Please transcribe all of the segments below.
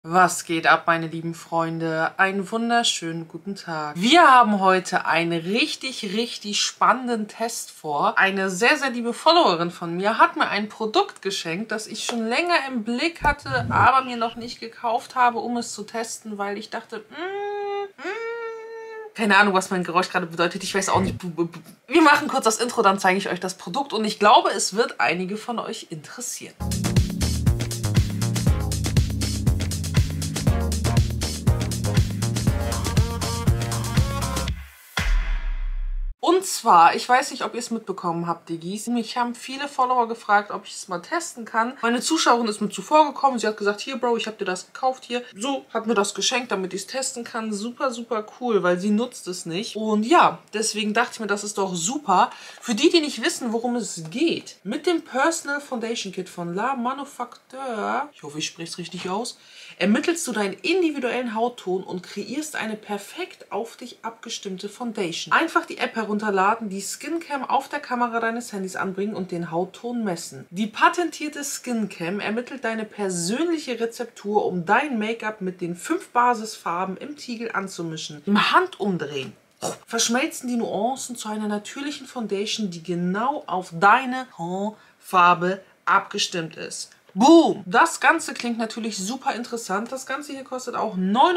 Was geht ab, meine lieben Freunde? Einen wunderschönen guten Tag. Wir haben heute einen richtig spannenden Test vor. Eine sehr liebe Followerin von mir hat mir ein Produkt geschenkt, das ich schon länger im Blick hatte, aber mir noch nicht gekauft habe, um es zu testen, weil ich dachte, keine Ahnung, was mein Geräusch gerade bedeutet. Ich weiß auch nicht. Wir machen kurz das Intro, dann zeige ich euch das Produkt und ich glaube, es wird einige von euch interessieren. Und zwar, ich weiß nicht, ob ihr es mitbekommen habt, Diggis. Mich haben viele Follower gefragt, ob ich es mal testen kann. Meine Zuschauerin ist mir zuvor gekommen. Sie hat gesagt, hier Bro, ich habe dir das gekauft hier. So, hat mir das geschenkt, damit ich es testen kann. Super cool, weil sie nutzt es nicht. Und ja, deswegen dachte ich mir, das ist doch super. Für die, die nicht wissen, worum es geht. Mit dem Personal Foundation Kit von La Manufacture, ich hoffe, ich spreche es richtig aus, ermittelst du deinen individuellen Hautton und kreierst eine perfekt auf dich abgestimmte Foundation. Einfach die App herunterladen, die Skincam auf der Kamera deines Handys anbringen und den Hautton messen. Die patentierte Skincam ermittelt deine persönliche Rezeptur, um dein Make-up mit den 5 Basisfarben im Tiegel anzumischen. Im Handumdrehen verschmelzen die Nuancen zu einer natürlichen Foundation, die genau auf deine Haarfarbe abgestimmt ist. Boom! Das Ganze klingt natürlich super interessant. Das Ganze hier kostet auch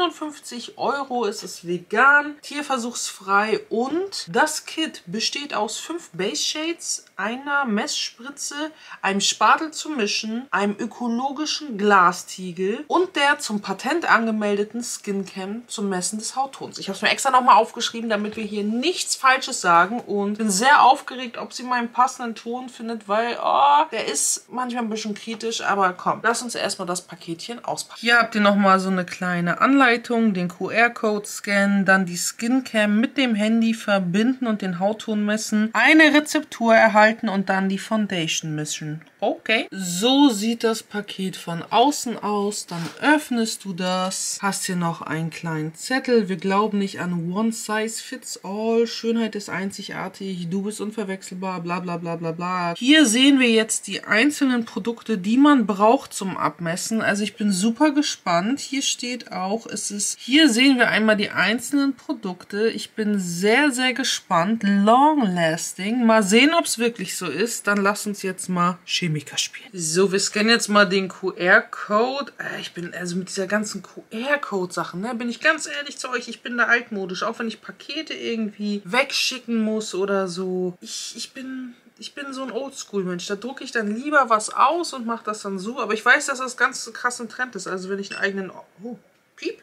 59 €. Es ist vegan, tierversuchsfrei und das Kit besteht aus 5 Base Shades, einer Messspritze, einem Spatel zum Mischen, einem ökologischen Glastiegel und der zum Patent angemeldeten Skincam zum Messen des Hauttons. Ich habe es mir extra nochmal aufgeschrieben, damit wir hier nichts Falsches sagen und bin sehr aufgeregt, ob sie meinen passenden Ton findet, weil der ist manchmal ein bisschen kritisch. Aber komm, lass uns erstmal das Paketchen auspacken. Hier habt ihr nochmal so eine kleine Anleitung, den QR-Code scannen, dann die Skincam mit dem Handy verbinden und den Hautton messen, eine Rezeptur erhalten und dann die Foundation mischen. Okay. So sieht das Paket von außen aus. Dann öffnest du das. Hast hier noch einen kleinen Zettel. Wir glauben nicht an One Size Fits All. Schönheit ist einzigartig. Du bist unverwechselbar. Bla bla bla bla bla. Hier sehen wir jetzt die einzelnen Produkte, die man braucht zum Abmessen. Also ich bin super gespannt. Hier steht auch, hier sehen wir einmal die einzelnen Produkte. Ich bin sehr gespannt. Long Lasting. Mal sehen, ob es wirklich so ist. Dann lass uns jetzt mal Chemiker spielen. So, wir scannen jetzt mal den QR-Code. Ich bin also mit dieser ganzen QR-Code-Sachen, ne, bin ich ganz ehrlich zu euch, ich bin da altmodisch. Auch wenn ich Pakete irgendwie wegschicken muss oder so. Ich bin so ein Oldschool-Mensch. Da drucke ich dann lieber was aus und mache das dann so. Aber ich weiß, dass das ganz krass ein Trend ist. Also wenn ich einen eigenen... Piep.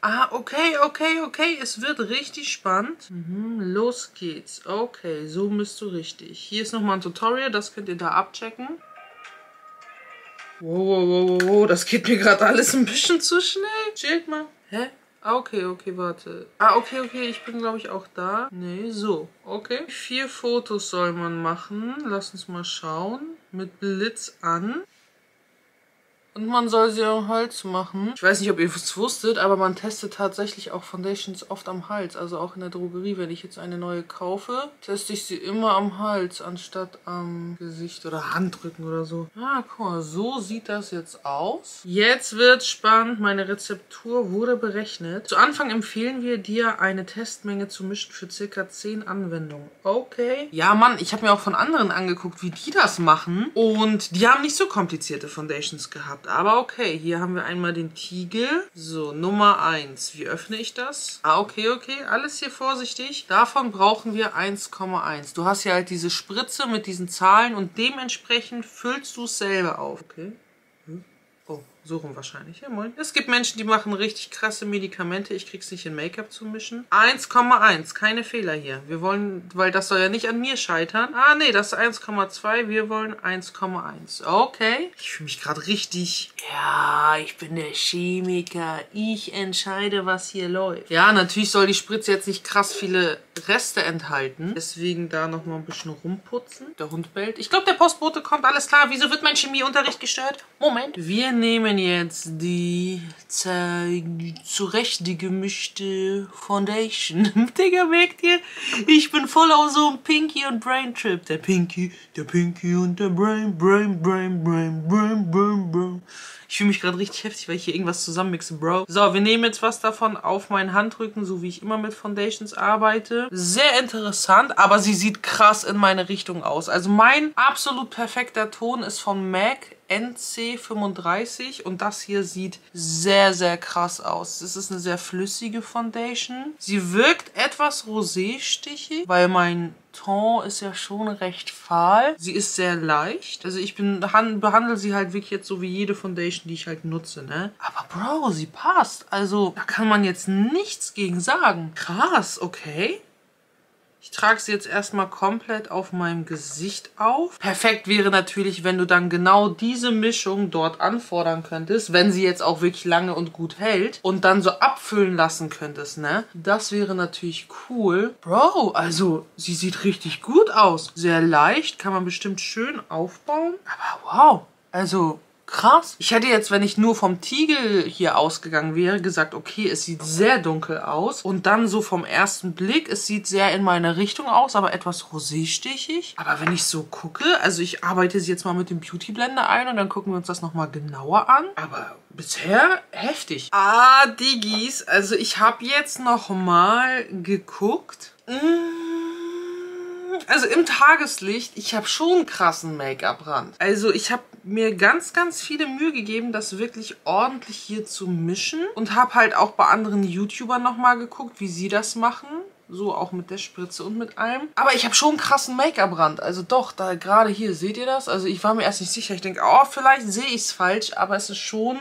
Okay. Es wird richtig spannend. Los geht's. Okay, so bist du richtig. Hier ist nochmal ein Tutorial. Das könnt ihr da abchecken. Wow. Das geht mir gerade alles ein bisschen zu schnell. Chillt mal. Hä? Okay, warte. Okay, ich bin, glaube ich, auch da. Nee, so. Okay. 4 Fotos soll man machen. Lass uns mal schauen. Mit Blitz an. Und man soll sie am Hals machen. Ich weiß nicht, ob ihr es wusstet, aber man testet tatsächlich auch Foundations oft am Hals. Also auch in der Drogerie, wenn ich jetzt eine neue kaufe, teste ich sie immer am Hals, anstatt am Gesicht oder Handrücken oder so. Guck mal, so sieht das jetzt aus. Jetzt wird's spannend. Meine Rezeptur wurde berechnet. Zu Anfang empfehlen wir dir, eine Testmenge zu mischen für ca. 10 Anwendungen. Okay. Ja, Mann, ich habe mir auch von anderen angeguckt, wie die das machen. Und die haben nicht so komplizierte Foundations gehabt. Aber okay, hier haben wir einmal den Tiegel. So, Nummer 1. Wie öffne ich das? Okay. Alles hier vorsichtig. Davon brauchen wir 1,1. Du hast ja halt diese Spritze mit diesen Zahlen und dementsprechend füllst du es selber auf. Okay. Oh, so rum wahrscheinlich. Ja, moin. Es gibt Menschen, die machen richtig krasse Medikamente. Ich krieg's nicht in Make-up zu mischen. 1,1. Keine Fehler hier. Wir wollen, weil das soll ja nicht an mir scheitern. Nee, das ist 1,2. Wir wollen 1,1. Okay. Ich fühle mich gerade richtig... Ja, ich bin der Chemiker. Ich entscheide, was hier läuft. Ja, natürlich soll die Spritze jetzt nicht krass viele Reste enthalten. Deswegen da nochmal ein bisschen rumputzen. Der Hund bellt. Ich glaube, der Postbote kommt. Alles klar. Wieso wird mein Chemieunterricht gestört? Moment. Wir nehmen jetzt die zurecht gemischte Foundation. Digga, merkt ihr? Ich bin voll auf so einem Pinky und Brain Trip. Der Pinky und der Brain. Ich fühle mich gerade richtig heftig, weil ich hier irgendwas zusammenmixe, Bro. So, wir nehmen jetzt was davon auf meinen Handrücken, so wie ich immer mit Foundations arbeite. Sehr interessant, aber sie sieht krass in meine Richtung aus. Also mein absolut perfekter Ton ist von MAC NC35 und das hier sieht sehr, sehr krass aus. Es ist eine sehr flüssige Foundation. Sie wirkt etwas rosé-stichig, weil mein Ton ist ja schon recht fahl. Sie ist sehr leicht. Also ich behandle sie halt wirklich jetzt so wie jede Foundation, die ich halt nutze, ne? Aber Bro, sie passt. Also da kann man jetzt nichts gegen sagen. Krass, okay. Ich trage sie jetzt erstmal komplett auf meinem Gesicht auf. Perfekt wäre natürlich, wenn du dann genau diese Mischung dort anfordern könntest, wenn sie jetzt auch wirklich lange und gut hält und dann so abfüllen lassen könntest, ne? Das wäre natürlich cool. Bro, also sie sieht richtig gut aus. Sehr leicht, kann man bestimmt schön aufbauen. Aber wow, also krass. Ich hätte jetzt, wenn ich nur vom Tiegel hier ausgegangen wäre, gesagt, okay, es sieht sehr dunkel aus. Und dann so vom ersten Blick, es sieht sehr in meine Richtung aus, aber etwas roséstichig. Aber wenn ich so gucke, also ich arbeite sie jetzt mal mit dem Beauty Blender ein und dann gucken wir uns das nochmal genauer an. Aber bisher heftig. Ah, Diggis, also ich habe jetzt nochmal geguckt. Also im Tageslicht, ich habe schon einen krassen Make-up-Rand. Also ich habe mir ganz, ganz viele Mühe gegeben, das wirklich ordentlich hier zu mischen. Und habe halt auch bei anderen YouTubern nochmal geguckt, wie sie das machen. So auch mit der Spritze und mit allem. Aber ich habe schon einen krassen Make-up-Rand. Also doch, da gerade hier, seht ihr das? Also ich war mir erst nicht sicher. Ich denke, oh, vielleicht sehe ich es falsch. Aber es ist schon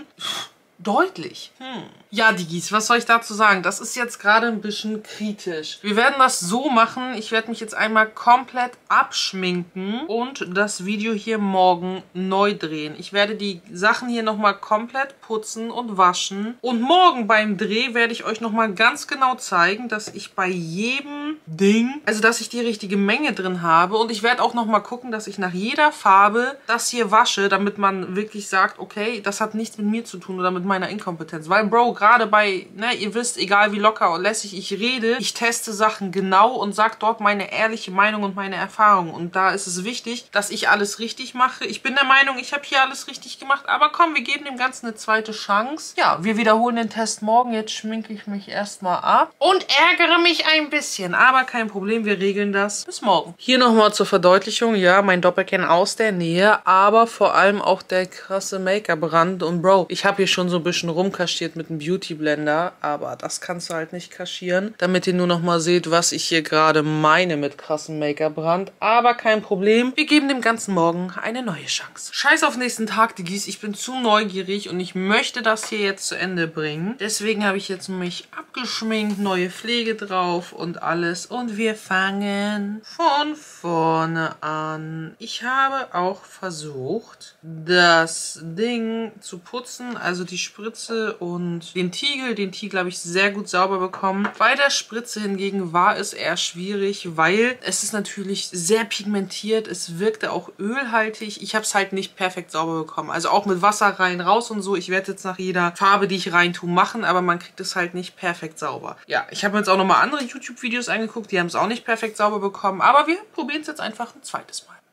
deutlich. Ja, Diggis, was soll ich dazu sagen? Das ist jetzt gerade ein bisschen kritisch. Wir werden das so machen. Ich werde mich jetzt einmal komplett abschminken und das Video hier morgen neu drehen. Ich werde die Sachen hier nochmal komplett putzen und waschen. Und morgen beim Dreh werde ich euch nochmal ganz genau zeigen, dass ich bei jedem Ding, also dass ich die richtige Menge drin habe. Und ich werde auch nochmal gucken, dass ich nach jeder Farbe das hier wasche, damit man wirklich sagt, okay, das hat nichts mit mir zu tun oder mit meiner Inkompetenz. Weil, Bro, gerade bei, ne, ihr wisst, egal wie locker und lässig ich rede, ich teste Sachen genau und sage dort meine ehrliche Meinung und meine Erfahrung. Und da ist es wichtig, dass ich alles richtig mache. Ich bin der Meinung, ich habe hier alles richtig gemacht. Aber komm, wir geben dem Ganzen eine zweite Chance. Ja, wir wiederholen den Test morgen. Jetzt schminke ich mich erstmal ab und ärgere mich ein bisschen. Aber kein Problem, wir regeln das. Bis morgen. Hier nochmal zur Verdeutlichung. Ja, mein Doppelkinn aus der Nähe, aber vor allem auch der krasse Make-up-Rand. Und Bro, ich habe hier schon so ein bisschen rumkaschiert mit dem Beauty Blender, aber das kannst du halt nicht kaschieren, damit ihr nur noch mal seht, was ich hier gerade meine mit krassem Make-up-Rand. Aber kein Problem, wir geben dem Ganzen morgen eine neue Chance. Scheiß auf nächsten Tag, Diggis, ich bin zu neugierig und ich möchte das hier jetzt zu Ende bringen. Deswegen habe ich jetzt mich abgeschminkt, neue Pflege drauf und alles und wir fangen von vorne an. Ich habe auch versucht, das Ding zu putzen, also die Spritze und den Tiegel habe ich sehr gut sauber bekommen. Bei der Spritze hingegen war es eher schwierig, weil es ist natürlich sehr pigmentiert. Es wirkte auch ölhaltig. Ich habe es halt nicht perfekt sauber bekommen. Also auch mit Wasser rein, raus und so. Ich werde jetzt nach jeder Farbe, die ich rein tue, machen, aber man kriegt es halt nicht perfekt sauber. Ja, ich habe mir jetzt auch nochmal andere YouTube-Videos angeguckt. Die haben es auch nicht perfekt sauber bekommen, aber wir probieren es jetzt einfach ein zweites Mal.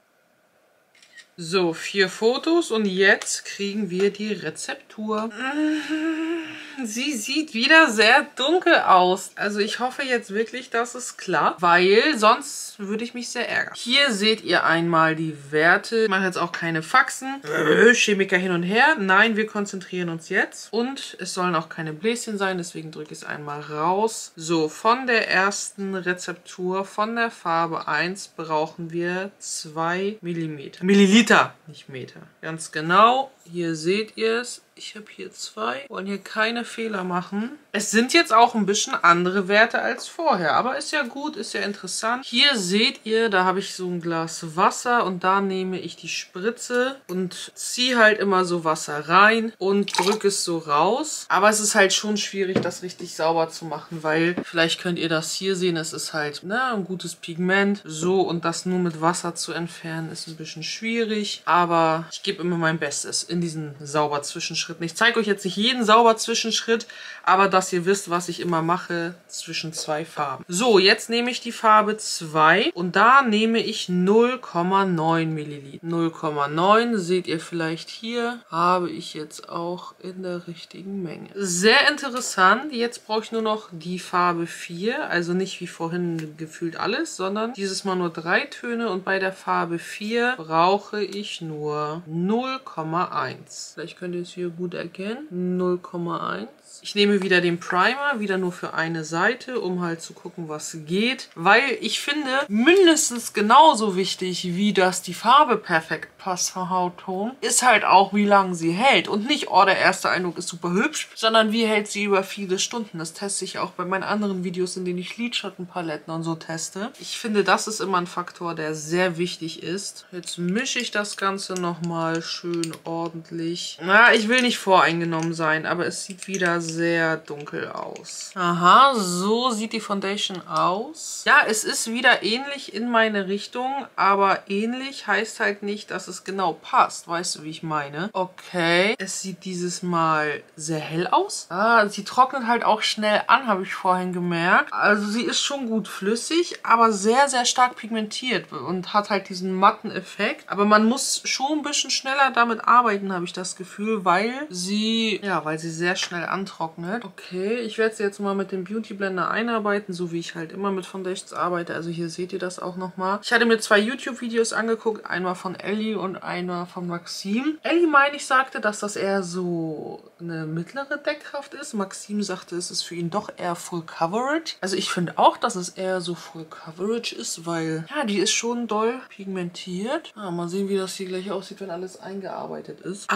So, 4 Fotos und jetzt kriegen wir die Rezeptur. Sie sieht wieder sehr dunkel aus. Also ich hoffe jetzt wirklich, dass es klappt, weil sonst würde ich mich sehr ärgern. Hier seht ihr einmal die Werte. Ich mache jetzt auch keine Faxen. Chemiker hin und her. Nein, wir konzentrieren uns jetzt. Und es sollen auch keine Bläschen sein, deswegen drücke ich es einmal raus. So, von der ersten Rezeptur, von der Farbe 1 brauchen wir 2 Milliliter, nicht Meter. Ganz genau. Hier seht ihr es. Ich habe hier 2. Wollen hier keine Fehler machen. Es sind jetzt auch ein bisschen andere Werte als vorher. Aber ist ja gut, ist ja interessant. Hier seht ihr, da habe ich so ein Glas Wasser. Und da nehme ich die Spritze und ziehe halt immer so Wasser rein und drücke es so raus. Aber es ist halt schon schwierig, das richtig sauber zu machen. Weil, vielleicht könnt ihr das hier sehen, es ist halt ein gutes Pigment. So, und das nur mit Wasser zu entfernen, ist ein bisschen schwierig. Aber ich gebe immer mein Bestes in diesen sauber Zwischenschritten. Ich zeige euch jetzt nicht jeden sauber Zwischenschritt, aber das dass ihr wisst, was ich immer mache zwischen zwei Farben. So, jetzt nehme ich die Farbe 2 und da nehme ich 0,9 Milliliter. 0,9 seht ihr vielleicht hier, habe ich jetzt auch in der richtigen Menge. Sehr interessant. Jetzt brauche ich nur noch die Farbe 4, also nicht wie vorhin gefühlt alles, sondern dieses Mal nur 3 Töne und bei der Farbe 4 brauche ich nur 0,1. Vielleicht könnt ihr es hier gut erkennen. 0,1. Ich nehme wieder den Primer, wieder nur für eine Seite, um halt zu gucken, was geht. Weil ich finde, mindestens genauso wichtig, wie dass die Farbe perfekt passt vom Hautton, ist halt auch, wie lange sie hält. Und nicht, oh, der erste Eindruck ist super hübsch, sondern wie hält sie über viele Stunden. Das teste ich auch bei meinen anderen Videos, in denen ich Lidschattenpaletten und so teste. Ich finde, das ist immer ein Faktor, der sehr wichtig ist. Jetzt mische ich das Ganze nochmal schön ordentlich. Na, ich will nicht voreingenommen sein, aber es sieht wieder sehr dunkel aus. Aha, so sieht die Foundation aus. Ja, es ist wieder ähnlich in meine Richtung, aber ähnlich heißt halt nicht, dass es genau passt. Weißt du, wie ich meine? Okay, es sieht dieses Mal sehr hell aus. Ah, sie trocknet halt auch schnell an, habe ich vorhin gemerkt. Also sie ist schon gut flüssig, aber sehr, sehr stark pigmentiert und hat halt diesen matten Effekt. Aber man muss schon ein bisschen schneller damit arbeiten, habe ich das Gefühl, weil sie sehr schnell antrocknet. Okay, ich werde sie jetzt mal mit dem Beauty Blender einarbeiten, so wie ich halt immer mit Foundations arbeite. Also hier seht ihr das auch nochmal. Ich hatte mir 2 YouTube-Videos angeguckt, einmal von Ellie und einmal von Maxim. Ellie, meine ich, sagte, dass das eher so eine mittlere Deckkraft ist. Maxim sagte, es ist für ihn doch eher Full Coverage. Also ich finde auch, dass es eher so Full Coverage ist, weil, ja, die ist schon doll pigmentiert. Mal sehen, wie das hier gleich aussieht, wenn alles eingearbeitet ist.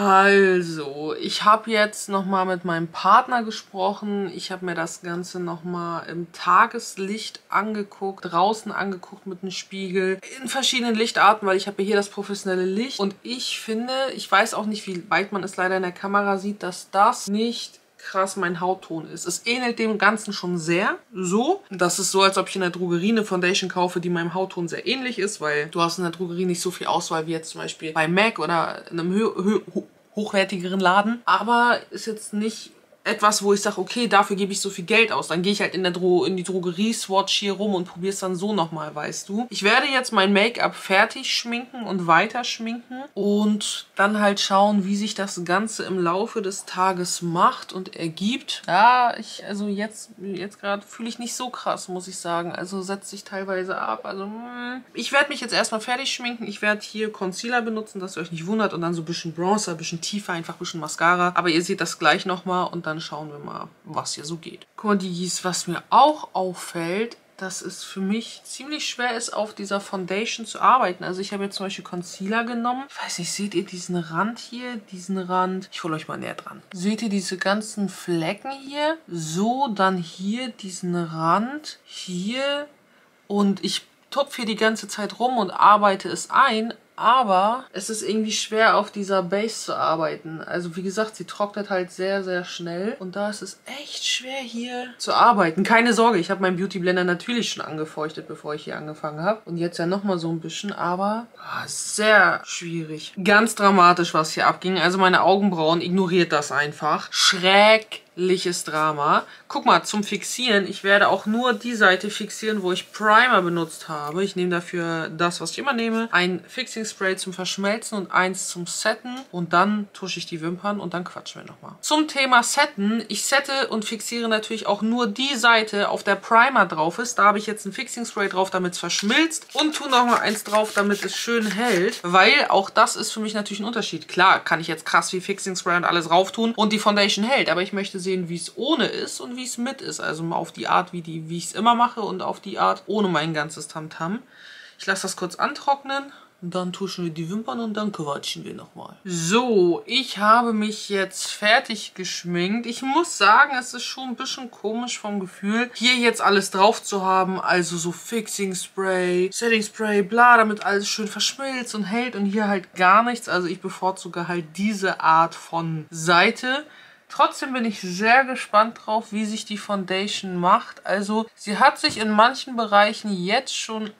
Also, ich habe jetzt nochmal mit meinem Partner gesprochen. Ich habe mir das Ganze nochmal im Tageslicht angeguckt, draußen angeguckt mit einem Spiegel, in verschiedenen Lichtarten, weil ich habe hier das professionelle Licht. Und ich finde, ich weiß auch nicht, wie weit man es leider in der Kamera sieht, dass das nicht krass mein Hautton ist. Es ähnelt dem Ganzen schon sehr. So. Das ist so, als ob ich in der Drogerie eine Foundation kaufe, die meinem Hautton sehr ähnlich ist, weil du hast in der Drogerie nicht so viel Auswahl wie jetzt zum Beispiel bei MAC oder in einem hochwertigeren Laden. Aber ist jetzt nicht etwas, wo ich sage, okay, dafür gebe ich so viel Geld aus. Dann gehe ich halt in die Drogerie-Swatch hier rum und probiere es dann so nochmal, weißt du. Ich werde jetzt mein Make-up fertig schminken und weiter schminken und dann halt schauen, wie sich das Ganze im Laufe des Tages macht und ergibt. Ja, also jetzt gerade fühle ich nicht so krass, muss ich sagen. Also setzt sich teilweise ab. Also ich werde mich jetzt erstmal fertig schminken. Ich werde hier Concealer benutzen, dass ihr euch nicht wundert und dann so ein bisschen Bronzer, ein bisschen tiefer, einfach ein bisschen Mascara. Aber ihr seht das gleich nochmal und dann schauen wir mal, was hier so geht. Guck mal, was mir auch auffällt, dass es für mich ziemlich schwer ist, auf dieser Foundation zu arbeiten. Also ich habe jetzt zum Beispiel Concealer genommen. Ich weiß nicht, seht ihr diesen Rand hier? Diesen Rand. Ich hole euch mal näher dran. Seht ihr diese ganzen Flecken hier? So, dann hier diesen Rand. Hier. Und ich tupfe hier die ganze Zeit rum und arbeite es ein. Aber es ist irgendwie schwer, auf dieser Base zu arbeiten. Also wie gesagt, sie trocknet halt sehr, sehr schnell. Und da ist es echt schwer, hier zu arbeiten. Keine Sorge, ich habe meinen Beauty Blender natürlich schon angefeuchtet, bevor ich hier angefangen habe. Und jetzt ja nochmal so ein bisschen, aber sehr schwierig. Ganz dramatisch, was hier abging. Also meine Augenbrauen, ignoriert das einfach. Schreckliches Drama. Guck mal, zum Fixieren, ich werde auch nur die Seite fixieren, wo ich Primer benutzt habe. Ich nehme dafür das, was ich immer nehme. Ein Fixing Spray zum Verschmelzen und eins zum Setten. Und dann tusche ich die Wimpern und dann quatschen wir nochmal. Zum Thema Setten. Ich sette und fixiere natürlich auch nur die Seite, auf der Primer drauf ist. Da habe ich jetzt ein Fixing Spray drauf, damit es verschmilzt. Und tue nochmal eins drauf, damit es schön hält. Weil auch das ist für mich natürlich ein Unterschied. Klar, kann ich jetzt krass viel Fixing Spray und alles rauf tun und die Foundation hält. Aber ich möchte sehen, wie es ohne ist und wie es mit ist. Also auf die Art, wie ich es immer mache und auf die Art ohne mein ganzes Tamtam. Ich lasse das kurz antrocknen. Und dann tuschen wir die Wimpern und dann quatschen wir nochmal. So, ich habe mich jetzt fertig geschminkt. Ich muss sagen, es ist schon ein bisschen komisch vom Gefühl, hier jetzt alles drauf zu haben. Also so Fixing Spray, Setting Spray, bla, damit alles schön verschmilzt und hält. Und hier halt gar nichts. Also ich bevorzuge halt diese Art von Seite. Trotzdem bin ich sehr gespannt drauf, wie sich die Foundation macht. Also sie hat sich in manchen Bereichen jetzt schon abgegeben.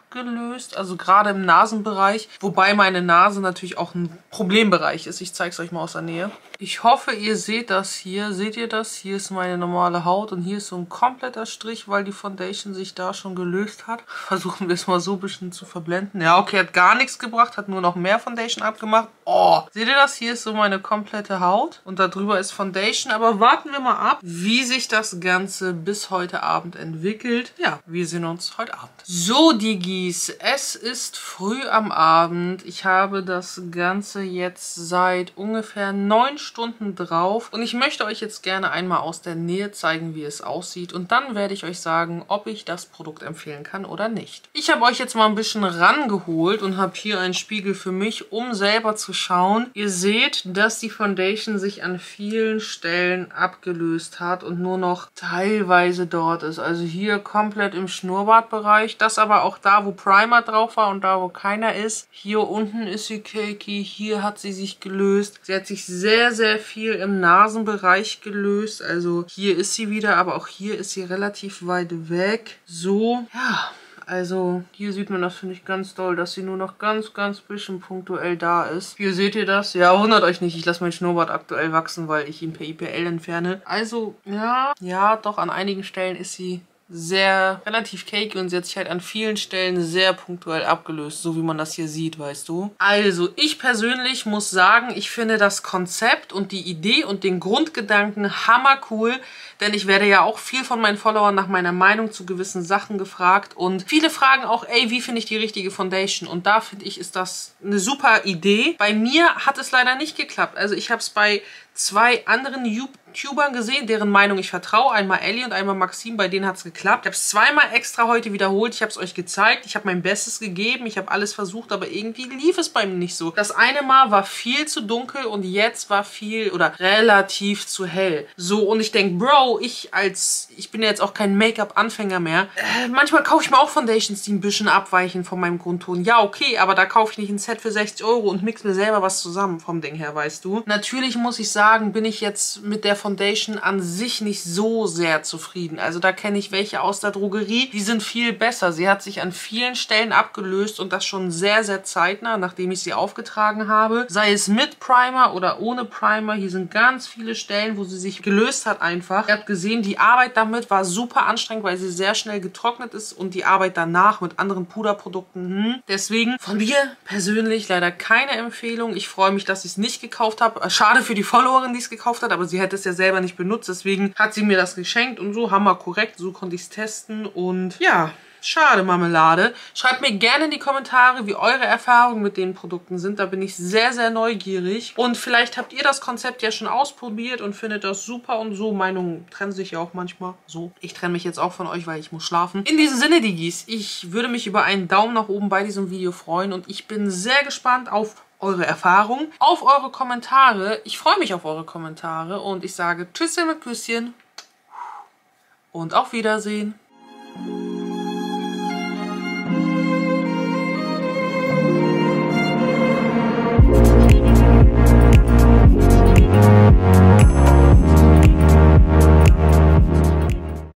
abgelöst, also gerade im Nasenbereich, wobei meine Nase natürlich auch ein Problembereich ist. Ich zeige es euch mal aus der Nähe. Ich hoffe, ihr seht das hier. Seht ihr das? Hier ist meine normale Haut und hier ist so ein kompletter Strich, weil die Foundation sich da schon gelöst hat. Versuchen wir es mal so ein bisschen zu verblenden. Ja, okay, hat gar nichts gebracht, hat nur noch mehr Foundation abgemacht. Oh, seht ihr das? Hier ist so meine komplette Haut und darüber ist Foundation. Aber warten wir mal ab, wie sich das Ganze bis heute Abend entwickelt. Ja, wir sehen uns heute Abend. So, Digis, es ist früh am Abend. Ich habe das Ganze jetzt seit ungefähr 9 Stunden drauf und ich möchte euch jetzt gerne einmal aus der Nähe zeigen, wie es aussieht und dann werde ich euch sagen, ob ich das Produkt empfehlen kann oder nicht. Ich habe euch jetzt mal ein bisschen rangeholt und habe hier einen Spiegel für mich, um selber zu schauen. Ihr seht, dass die Foundation sich an vielen Stellen abgelöst hat und nur noch teilweise dort ist. Also hier komplett im Schnurrbartbereich, das aber auch da, wo Primer drauf war und da, wo keiner ist. Hier unten ist sie cakey, hier hat sie sich gelöst. Sie hat sich sehr, sehr viel im Nasenbereich gelöst. Also hier ist sie wieder, aber auch hier ist sie relativ weit weg. So, ja. Also hier sieht man das, finde ich, ganz doll, dass sie nur noch ganz bisschen punktuell da ist. Hier seht ihr das. Ja, wundert euch nicht, ich lasse meinen Schnurrbart aktuell wachsen, weil ich ihn per IPL entferne. Also, ja, doch, an einigen Stellen ist sie relativ cakey und sie hat sich halt an vielen Stellen sehr punktuell abgelöst, so wie man das hier sieht, weißt du. Also, ich persönlich muss sagen, ich finde das Konzept und die Idee und den Grundgedanken hammercool, denn ich werde ja auch viel von meinen Followern nach meiner Meinung zu gewissen Sachen gefragt und viele fragen auch, ey, wie finde ich die richtige Foundation? Und da finde ich, ist das eine super Idee. Bei mir hat es leider nicht geklappt. Also ich habe es bei 2 anderen YouTubern gesehen, deren Meinung ich vertraue. Einmal Ellie und einmal Maxim, bei denen hat es geklappt. Ich habe es zweimal extra heute wiederholt. Ich habe es euch gezeigt. Ich habe mein Bestes gegeben. Ich habe alles versucht, aber irgendwie lief es bei mir nicht so. Das eine Mal war viel zu dunkel und jetzt war viel oder relativ zu hell. So, und ich denke, Bro, ich bin ja jetzt auch kein Make-up-Anfänger mehr. Manchmal kaufe ich mir auch Foundations, die ein bisschen abweichen von meinem Grundton. Ja, okay, aber da kaufe ich nicht ein Set für 60 € und mix mir selber was zusammen vom Ding her, weißt du. Natürlich muss ich sagen, bin ich jetzt mit der Foundation an sich nicht so sehr zufrieden. Also da kenne ich welche aus der Drogerie, die sind viel besser. Sie hat sich an vielen Stellen abgelöst und das schon sehr, sehr zeitnah, nachdem ich sie aufgetragen habe. Sei es mit Primer oder ohne Primer. Hier sind ganz viele Stellen, wo sie sich gelöst hat einfach. Ihr habt gesehen, die Arbeit damit war super anstrengend, weil sie sehr schnell getrocknet ist und die Arbeit danach mit anderen Puderprodukten. Deswegen von mir persönlich leider keine Empfehlung. Ich freue mich, dass ich es nicht gekauft habe. Schade für die Followerin, die es gekauft hat, aber sie hätte es ja selber nicht benutzt. Deswegen hat sie mir das geschenkt und so hammer korrekt. So konnte ich es testen und ja, schade Marmelade. Schreibt mir gerne in die Kommentare, wie eure Erfahrungen mit den Produkten sind. Da bin ich sehr, sehr neugierig. Und vielleicht habt ihr das Konzept ja schon ausprobiert und findet das super und so. Meinungen trennen sich ja auch manchmal so. Ich trenne mich jetzt auch von euch, weil ich muss schlafen. In diesem Sinne, Digis, ich würde mich über einen Daumen nach oben bei diesem Video freuen und ich bin sehr gespannt auf eure Erfahrungen, auf eure Kommentare. Ich freue mich auf eure Kommentare und ich sage Tschüsschen mit Küsschen und auf Wiedersehen.